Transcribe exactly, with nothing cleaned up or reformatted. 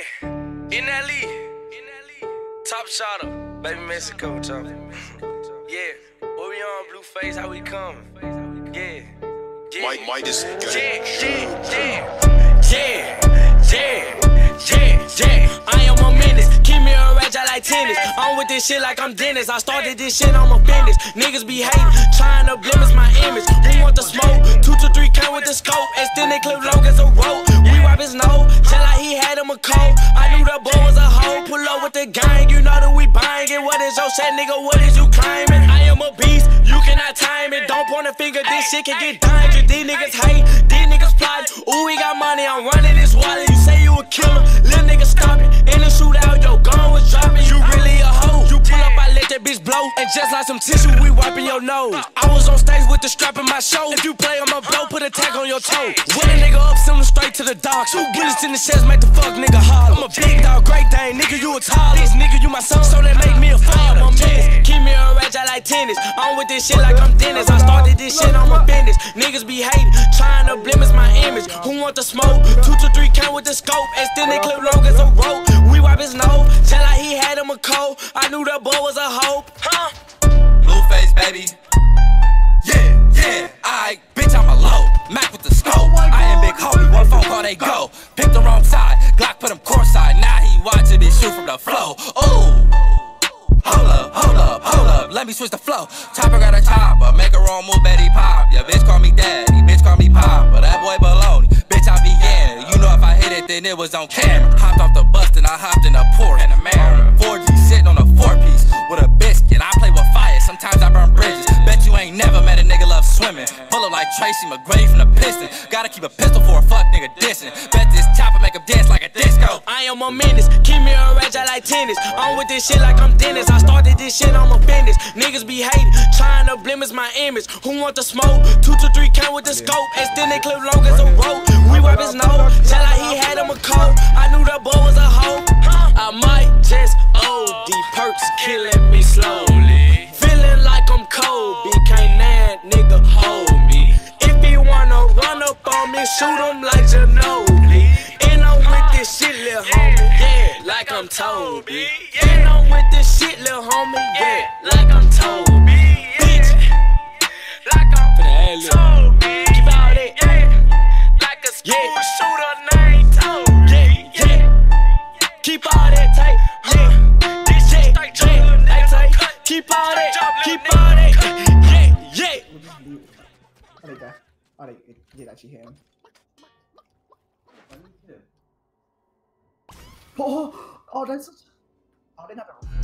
in that league, top shotter, baby Mexico, chop. Yeah, what we on, Blueface, how we coming? Yeah, yeah, Mike, Mike is yeah, yeah, yeah, yeah, yeah, yeah, yeah. I am a menace, keep me a rage, I like tennis. I'm with this shit like I'm Dennis. I started this shit, I'm a business. Niggas be hating, trying to blemish my image. Who want the smoke? Two to three count with the scope, extended clip long as a rope. We wipe his nose, just like he had him a cold. I knew the boy was a hoe. Pull up with the gang, you know that we buying it. What is your set, nigga? What is you claiming? I am a beast, you cannot time it. Don't point a finger, this shit can get dangerous. These niggas hate, these niggas plotting. Ooh, we got money, I'm running this wallet. You say you a killer, little nigga stop it. In the shootout, your gun was dropping. You really a hoe. You pull up, I let that bitch blow. And just like some tissue, we wiping your nose. I was on stage with the strap in my show. If you play on my blow, put a tag on your toe. When a nigga up, send him straight to the dock. Two bullets in the chest, make the fuck nigga holler. I'm a big dog, great Dane, nigga, you a toddler. This nigga, you my son, so they make me a father. I'm a menace, keep me a rage, I like tennis. I'm with this shit like I'm Dennis. I started this shit on my business. Niggas be hating, trying to blemish my image. Who want the smoke? Two to three count with the scope, extended clip long as a rope. We wipe his nose, just like he had him a cold. I knew that boy was a hope, huh? Blueface, baby. Yeah, yeah, aight, bitch, I'm a low. Mac with the scope. I am big homie, one phone call, they go. Pick the wrong side, Glock put him courtside. Now he watching me shoot from the flow. Ooh, hold up, hold up, hold up. Let me switch the flow. Chopper got a chopper, make a wrong move, Betty pop. Yeah, bitch call me daddy, bitch call me pop. But that boy baloney, bitch I be Yanny. You know if I hit it, then it was on camera. Hopped off the bus, then I hopped in the Porsche. And a Mara, four G sitting on a four piece with a biscuit. I play with fire, sometimes I burn bridges. Bet you ain't never met a nigga love swimming. Pull up like Tracy McGrady from the Piston. Gotta keep a pistol for a fuck nigga dissing. Bet this chopper make him dance like a disco. I am a menace, keep me a rage, I like tennis. I'm with this shit like I'm Dennis. I started this shit on my business. Niggas be hating, trying to blemish my image. Who want the smoke? Two to three count with the scope, extended clip long as a rope. We wipe his nose, just like he had him a cold. I knew that boy was a hoe. I might just O D, perks killing me slowly. Feeling like I'm Kobe, can't that nigga hold me. If he wanna run up on me, shoot him like Ginobili. And I'm with this shit, lil' homie, yeah, like I'm Toby. And I'm with this shit, lil' homie, yeah, like I'm Toby. Bitch, like I'm Toby. Keep all that, yeah, like a school shooter named Toby. Yeah, yeah. Keep all that tight, yeah. This shit, yeah, like tight. Keep all that, keep all that, yeah, yeah. Oh, there you go. Oh, they did actually hit him. Oh, oh, that's. Oh, they never.